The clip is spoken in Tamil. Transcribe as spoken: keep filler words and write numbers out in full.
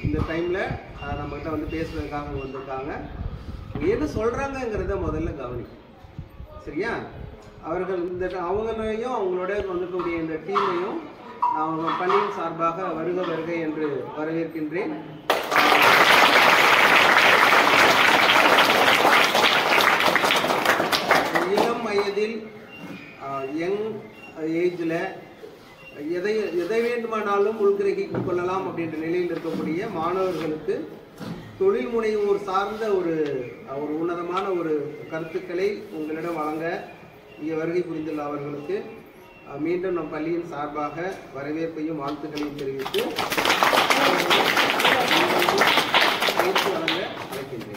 இந்த டைமில் நம்மகிட்ட வந்து பேசுறதுக்காக வந்திருக்காங்க. என்ன சொல்கிறாங்கங்கிறத முதல்ல கவனிக்கும். சரியா? அவர்கள் இந்த அவங்களையும் அவங்களோட வந்துக்கூடிய இந்த டீமையும் அவங்க பள்ளியின் சார்பாக வருக வருக என்று வரவேற்கின்றேன். இளம் வயதில் யங் ஏஜில் எதை எதை வேண்டுமானாலும் உள்கிரகித்துக் கொள்ளலாம் அப்படின்ற நிலையில் இருக்கக்கூடிய மாணவர்களுக்கு தொழில் முனைவோர் சார்ந்த ஒரு ஒரு உன்னதமான ஒரு கருத்துக்களை உங்களிடம் வழங்க இங்கே வருகை புரிந்துள்ள அவர்களுக்கு மீண்டும் நம் பள்ளியின் சார்பாக வரவேற்பையும் வாழ்த்துக்களையும் தெரிவித்து பயிற்சி வழங்க அழைக்கின்றேன்.